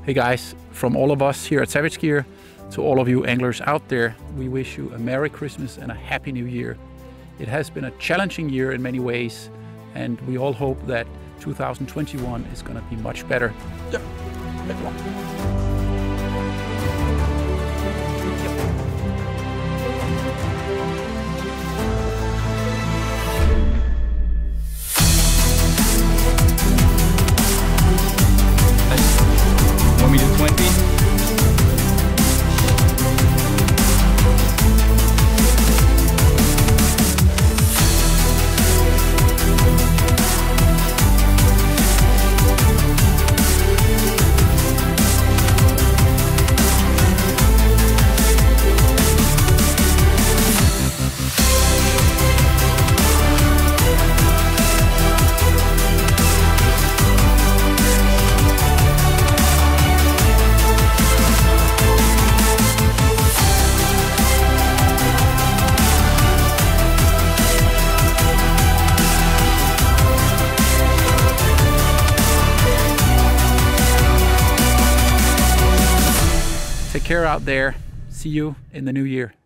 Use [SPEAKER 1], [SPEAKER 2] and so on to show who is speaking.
[SPEAKER 1] Hey guys, from all of us here at Savage Gear to all of you anglers out there, we wish you a Merry Christmas and a Happy New Year. It has been a challenging year in many ways, and we all hope that 2021 is going to be much better. Yep.
[SPEAKER 2] Want me to do 20?
[SPEAKER 1] Take care out there. See you in the new year.